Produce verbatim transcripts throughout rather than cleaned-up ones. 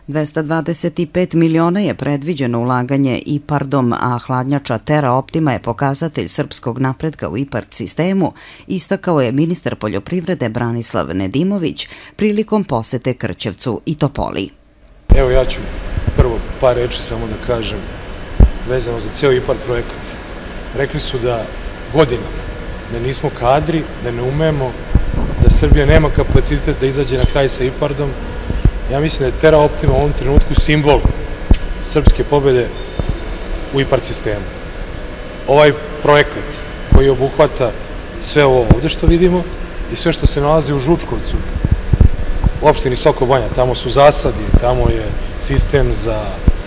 dvesta dvadeset pet miliona je predviđeno ulaganje IPARD-om, a hladnjača Terra Optima je pokazatelj srpskog napretka u IPARD sistemu, istakao je ministar poljoprivrede Branislav Nedimović prilikom posete Krćevcu i Topoli. Evo ja ću prvo par reči samo da kažem vezano za ceo IPARD projekat. Rekli su da godinama, da nismo kadri, da ne umemo, da Srbija nema kapacitet da izađe na kraj sa IPARD-om. Ja mislim da je Terra Optima u ovom trenutku simbol srpske pobede u IPARD sistemu. Ovaj projekat koji obuhvata sve ovo ovde što vidimo i sve što se nalazi u Žučkovcu, u opštini Soko Banja, tamo su zasadi, tamo je sistem za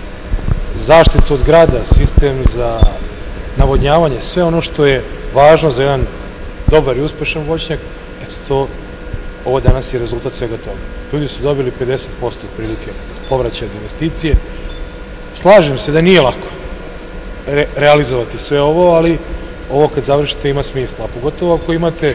zaštitu od grada, sistem za navodnjavanje, sve ono što je važno za jedan dobar i uspešan voćnjak, eto to, ovo danas je rezultat svega toga. Ljudi su dobili pedeset posto prilike povraćaja od investicije. Slažem se da nije lako realizovati sve ovo, ali ovo kad završite ima smisla. A pogotovo ako imate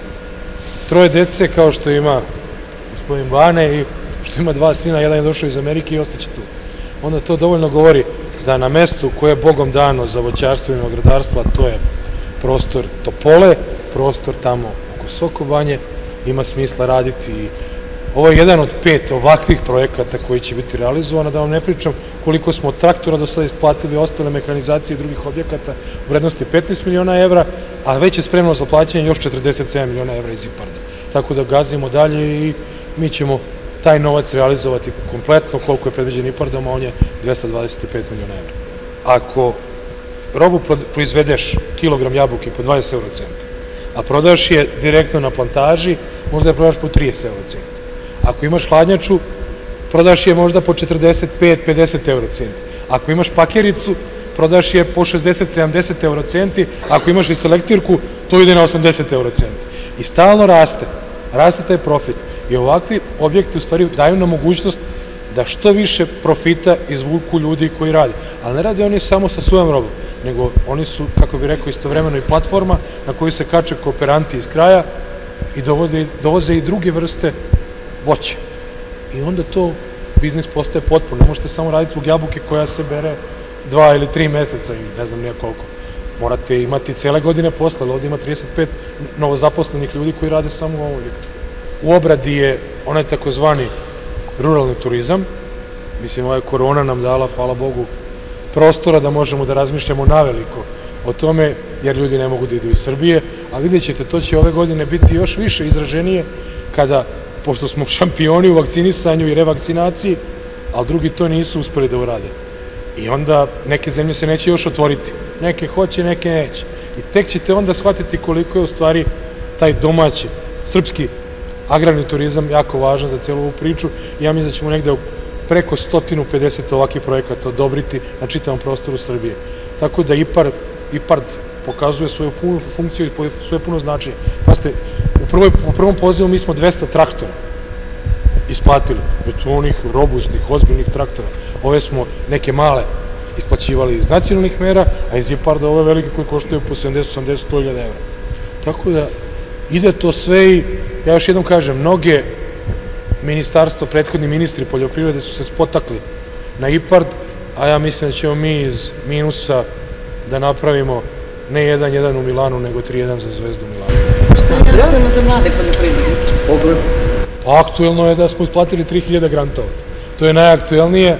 troje dece kao što ima gospodin Bane i što ima dva sina, jedan je došao iz Amerike i ostaće tu. Onda to dovoljno govori da na mestu koje je Bogom dano za voćarstvo i vinogradarstvo, a to je prostor Topole, prostor tamo oko Soko Banje, ima smisla raditi. I ovo je jedan od pet ovakvih projekata koji će biti realizovano, da vam ne pričam koliko smo traktora do sada isplatili, ostale mehanizacije i drugih objekata u vrednosti petnaest miliona evra, a već je spremno za plaćanje još četrdeset sedam miliona evra iz IPARD-a. Tako da gazimo dalje i mi ćemo taj novac realizovati kompletno koliko je predviđen IPARD-om, a on je dvesta dvadeset pet miliona evra. Ako robu proizvedeš kilogram jabuke po dvadeset euro centa, a prodaš je direktno na plantaži, možda je prodaš po trideset euro centa. Ako imaš hladnjaču, prodaš je možda po četrdeset pet do pedeset euro centi. Ako imaš pakericu, prodaš je po šezdeset do sedamdeset euro centi. Ako imaš i selektirku, to ide na osamdeset euro centi. I stalno raste, raste taj profit. I ovakvi objekti u stvari daju nam mogućnost da što više profita izvuku ljudi koji rade. Ali ne rade oni samo sa svojom robom, nego oni su, kako bih rekao, istovremeno i platforma na koju se kače kooperanti iz kraja i dovoze i druge vrste voće. I onda to biznis postaje potpuno. Ne možete samo raditi zbog jabuke koja se bere dva ili tri meseca i ne znam nije koliko. Morate imati cele godine posla, ali ovde ima trideset pet novozaposlenih ljudi koji rade samo u ovom objektu. U obradi je onaj takozvani ruralni turizam. Mislim, ova korona nam dala, hvala Bogu, prostora da možemo da razmišljamo naveliko o tome, jer ljudi ne mogu da idu iz Srbije, a vidjet ćete, to će ove godine biti još više izraženije kada, pošto smo šampioni u vakcinisanju i revakcinaciji, ali drugi to nisu uspeli da urade. I onda neke zemlje se neće još otvoriti. Neke hoće, neke neće. I tek ćete onda shvatiti koliko je u stvari taj domaći, srpski agrarni turizam jako važan za celu ovu priču. Ja mislim da ćemo negde preko sto pedeset ovakvih projekata odobriti na čitavom prostoru Srbije. Tako da IPARD pokazuje svoju punu funkciju i svoje puno značenje. Pazite, u prvom pozivu mi smo dvesta traktora isplatili, onih robustnih, ozbiljnih traktora. Ove smo neke male isplaćivali iz nacionalnih mera, a iz IPARD-a ove velike koje koštaju po sedamdeset, osamdeset, sto hiljada evra. Tako da ide to sve i ja još jednom kažem, mnoge ministarstva, prethodni ministri poljoprivrede su se spotakli na IPARD, a ja mislim da ćemo mi iz minusa da napravimo ne jedan jedan u Milanu, nego tri jedan za Zvezdu u Milanu. Šta je aktuelno za mlade poljoprivrednike? Pa aktuelno je da smo isplatili tri hiljade grantova. To je najaktuelnije.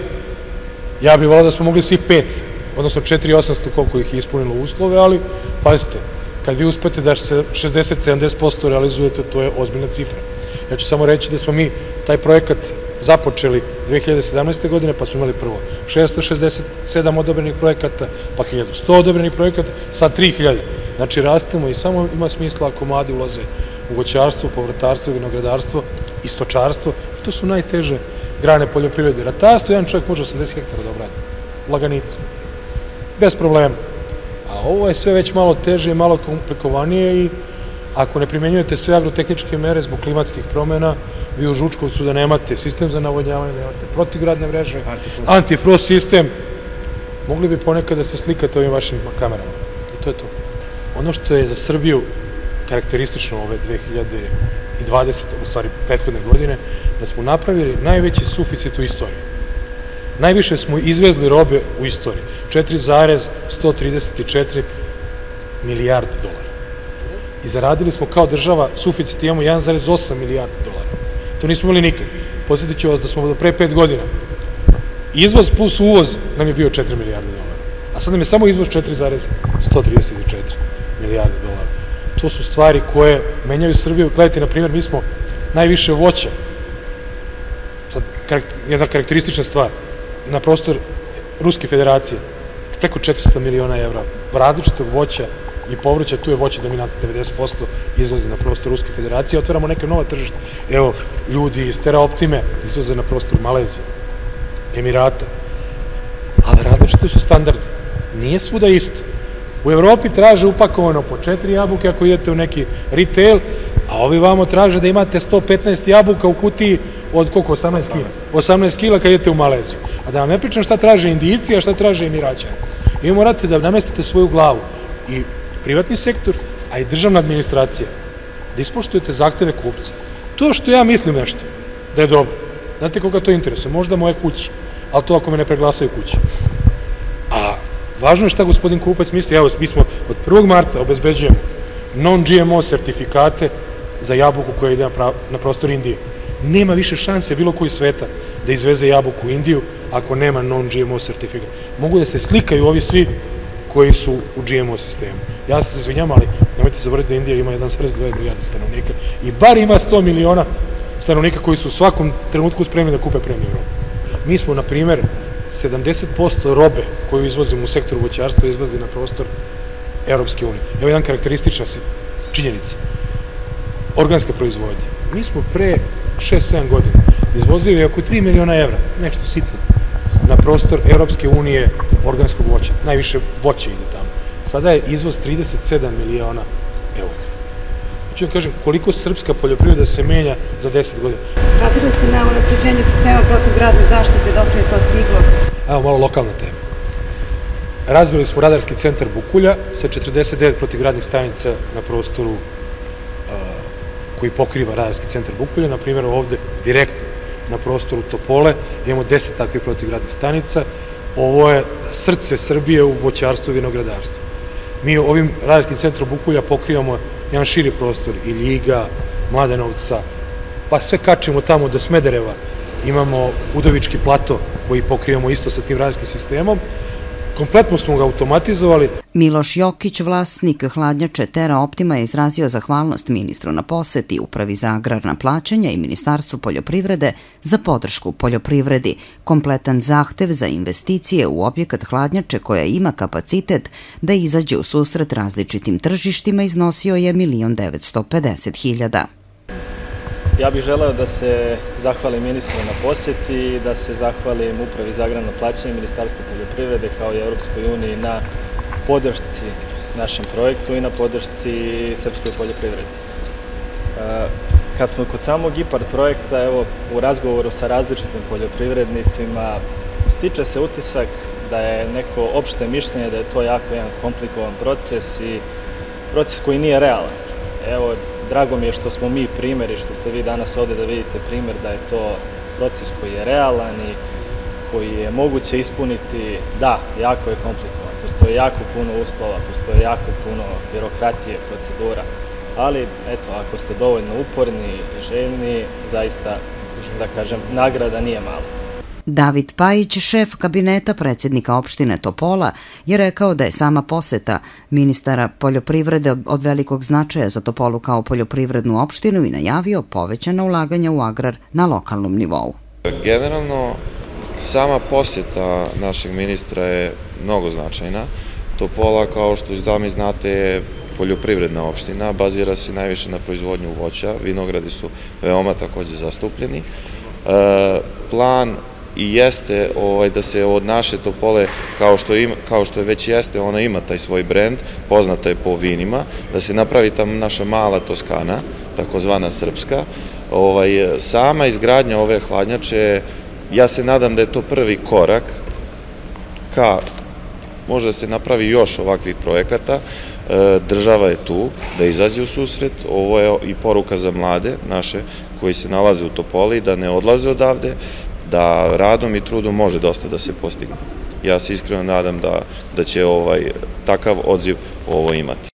Ja bih volao da smo mogli svi pet, odnosno četiri hiljade osamsto koliko ih je ispunilo uslove, ali pazite, kad vi uspete da šezdeset do sedamdeset posto realizujete, to je ozbiljna cifra. Ja ću samo reći da smo mi taj projekat započeli dve hiljade sedamnaeste. godine, pa smo imali prvo šesto šezdeset sedam odobrenih projekata, pa hiljadu sto odobrenih projekata, sad tri hiljade. Znači rastemo i samo ima smisla ako mladi ulaze u voćarstvo, povrtarstvo, vinogradarstvo i stočarstvo. To su najteže grane poljoprivrede. Ratarstvo, jedan čovjek može osamdeset hektara da obradi. Laganica. Bez problema. A ovo je sve već malo teže i malo komplikovanije i ako ne primenjujete sve agrotehničke mere zbog klimatskih promena, vi u Žučkovcu da nemate sistem za navodnjavanje, nemate protivgradne mreže, antifrost sistem, mogli bi ponekad da se slikate ovim vašim kamerama. I to je to. Ono što je za Srbiju karakteristično ove dve hiljade dvadesete. u stvari prethodne godine, da smo napravili najveći suficit u istoriji. Najviše smo izvezli robe u istoriji, četiri zarez sto trideset četiri milijarde dolara. I zaradili smo kao država suficit, imamo jedan zarez osam milijarde dolara. To nismo imali nikad. Podsjetit ću vas da smo do pre pet godina izvoz plus uvoz nam je bio četiri milijarde dolara. A sad nam je samo izvoz četiri zarez sto trideset četiri milijarde dolara. To su stvari koje menjaju Srbiju. Gledajte, na primjer, mi smo najviše voća, sad jedna karakteristična stvar, na prostor Ruske federacije, preko četiristo miliona evra različitog voća i povrća, tu je voće dominantno, devedeset posto izlaze na prostor Ruske federacije, otvaramo neke nova tržišta. Evo, ljudi iz TeraOptime izlaze na prostor Malezije, Emirata, ali različite su standardi. Nije svuda isto. U Evropi traže upakovano po četiri jabuke ako idete u neki retail, a ovi vamo traže da imate sto petnaest jabuka u kutiji od koliko? osamnaest kila. osamnaest kila kad idete u Maleziju. A da vam ne pričam šta traže Indijci, a šta traže Emiraćani. I vi morate da namestite svoju glavu i privatni sektor, a i državna administracija, da ispoštujete zahteve kupca. To što ja mislim nešto, da je dobro, znate koga to interesuje, možda moje kuće, ali to ako me ne preglasaju kuće. A važno je šta gospodin kupac misli, evo, mi smo od prvog marta obezbeđujemo non-G M O sertifikate za jabuku koja ide na prostor Indije. Nema više šanse bilo koji sveta da izveze jabuku u Indiju ako nema non-G M O sertifikat. Mogu da se slikaju ovi svi koji su u G M O sistemu. Ja se izvinjam, ali nemojte zaboraviti da Indija ima jedan zarez dva milijarde stanovnika i bar ima sto miliona stanovnika koji su u svakom trenutku spremni da kupe premium robu. Mi smo, na primjer, sedamdeset posto robe koju izvozimo u sektoru voćarstva izvozi na prostor Evropske unije. Evo jedan karakteristična činjenica. Organska proizvodnja. Mi smo pre šest sedam godina izvozili oko tri miliona evra, nešto sitno, na prostor Evropske unije organskog voća. Najviše voće ide tamo. Sada je izvoz trideset sedam miliona evra. Hoću da kažem koliko srpska poljoprivreda se menja za deset godina. Radili se na unapređenju sistema protivgradne zaštite, dok je to stiglo? Evo malo lokalna tema. Razvili smo radarski centar Bukulja sa četrdeset devet protivgradnih stanica na prostoru koji pokriva radarski centar Bukulja. Na primjer, ovde direktno na prostoru Topole imamo deset takvih protivgradnih stanica. Ovo je srce Srbije u voćarstvu i vinogradarstvu. Mi ovim radarskim centrom Bukulja pokrivamo jedan širi prostor i Ljiga, Mladenovca, pa sve kačimo tamo do Smedereva. Imamo Udovički plato koji pokrivamo isto sa tim radarskim sistemom. Kompletno smo ga automatizovali. Miloš Jokić, vlasnik hladnjače TeraOptima, je izrazio zahvalnost ministru na poseti, Upravi za agrarna plaćanja i Ministarstvu poljoprivrede za podršku poljoprivredi. Kompletan zahtev za investicije u objekat hladnjače koja ima kapacitet da izađe u susret različitim tržištima iznosio je milion devetsto pedeset hiljada. Ja bih želeo da se zahvalim ministru na posjeti i da se zahvalim Upravi za agrarno plaćanje i Ministarstvu poljoprivrede kao i Evropskoj uniji na podršci našem projektu i na podršci srpskoj poljoprivredi. Kad smo kod samog IPARD projekta, evo, u razgovoru sa različitim poljoprivrednicima, stiče se utisak da je neko opšte mišljenje da je to jako jedan komplikovan proces i proces koji nije realan. Evo, drago mi je što smo mi primjer i što ste vi danas ovde da vidite primjer da je to proces koji je realan i koji je moguće ispuniti. Da, jako je komplikovan, postoje jako puno uslova, postoje jako puno birokratije, procedura, ali eto, ako ste dovoljno uporni i željni, zaista, da kažem, nagrada nije mala. David Pajić, šef kabineta predsjednika opštine Topola, je rekao da je sama poseta ministara poljoprivrede od velikog značaja za Topolu kao poljoprivrednu opštinu i najavio povećana ulaganja u agrar na lokalnom nivou. Generalno, sama posjeta našeg ministra je mnogo značajna. Topola, kao što sami znate, je poljoprivredna opština, bazira se najviše na proizvodnju voća, vinogradi su veoma takođe zastupljeni. Plan i jeste da se od naše Topole, kao što je već jeste, ona ima taj svoj brend, poznata je po vinima, da se napravi tamo naša mala Toskana, takozvana srpska. Sama izgradnja ove hladnjače, ja se nadam da je to prvi korak ka, možda se napravi još ovakvih projekata, država je tu da izađe u susret, ovo je i poruka za mlade naše koji se nalaze u Topoli, da ne odlaze odavde, da radom i trudom može dosta da se postigne. Ja se iskreno nadam da, da će ovaj, takav odziv ovo imati.